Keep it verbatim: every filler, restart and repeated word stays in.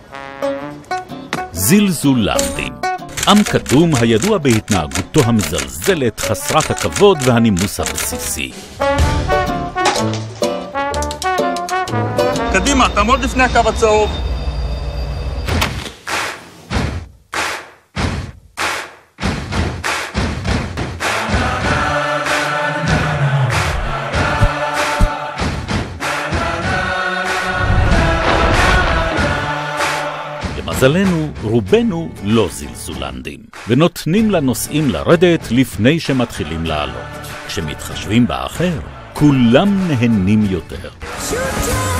זלזולנדים. עם קדום הידוע בהתנהגותו המזלזלת, חסרת הכבוד והנימוס הבסיסי. קדימה, תעמוד לפני הקו הצהוב. למזלנו, רובנו לא זלזולנדים, ונותנים לנוסעים לרדת לפני שמתחילים לעלות. כשמתחשבים באחר, כולם נהנים יותר.